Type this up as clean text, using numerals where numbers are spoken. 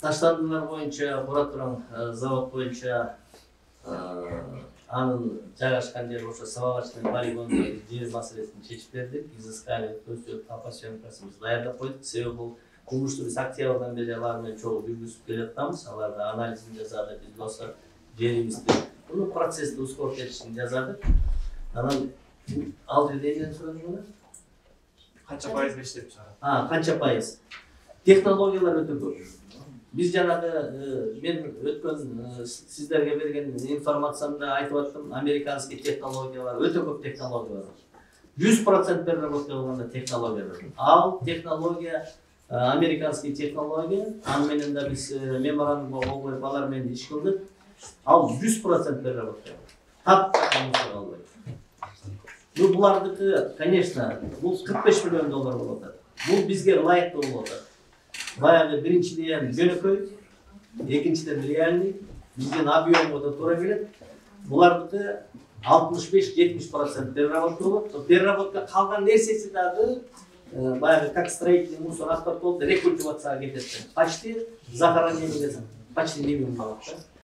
таштандылар боюнча бура турган завод боюнча анын жайгашкан жери ошо Сабагач менен полигондогу жер маселесин чечип бердик. Изыскали опасенкасыбызды даярдап койдук. Себеби бул кумушту биз октябрдан бери алар менен чогуу жүргүзүп келатканбыз. Аларды анализин жасадык, биз болсо жерибизди бул процессти ускортушун жасадык. Анан ал жерде эмнени сурадыңар? Канча пайызга иштеп чыгарат? Канча пайыз? Технологиялар өтө көп. Биз жанагы мен өткөн сиздерге берген информациямда айтып аттым, американский технологиялар, өтө көп технологиялар бар. 100% переработка кылганда технология бар. Ал технология американский технология, аны менен да биз меморандумга кол коюп алар менен иш кылдык. Ал 100% переработка. Таптакыр калбайт. Ну булардыкы, конечно, бул $45 миллион болуп атат. Бул бизге ылайыктуу болуп атат. Баягы биринчиден жөнөкөй, экинчиден реальный, биздин объемго да туура келет. Булардыкы 65-70% переработка болот. Переработка калган нерсеси дагы баягы как строительный мусор аткарып болуп рекультивацияга кетет. Почти захоронение десем, почти минимум болот да.